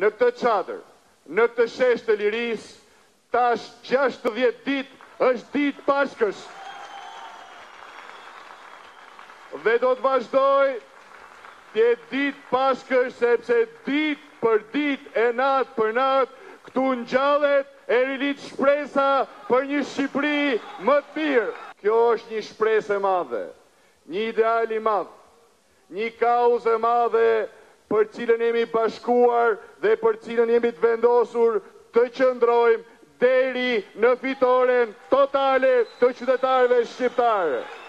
në këtë çadër, në këtë shesh të lirisë, tash 60 ditë është ditë Pashkës. Dhe do të vazhdoj të jetë ditë Pashkës, sepse ditë për ditë e natë për natë këtu ngjallet e rilit shpresa për një Shqipëri më të mirë. Kjo është një shpresë e madhe, një ideal i madh, një kauzë e madhe për cilën jemi bashkuar dhe për cilën jemi të vendosur të qëndrojmë deri në fitoren totale të qytetarëve shqiptarë.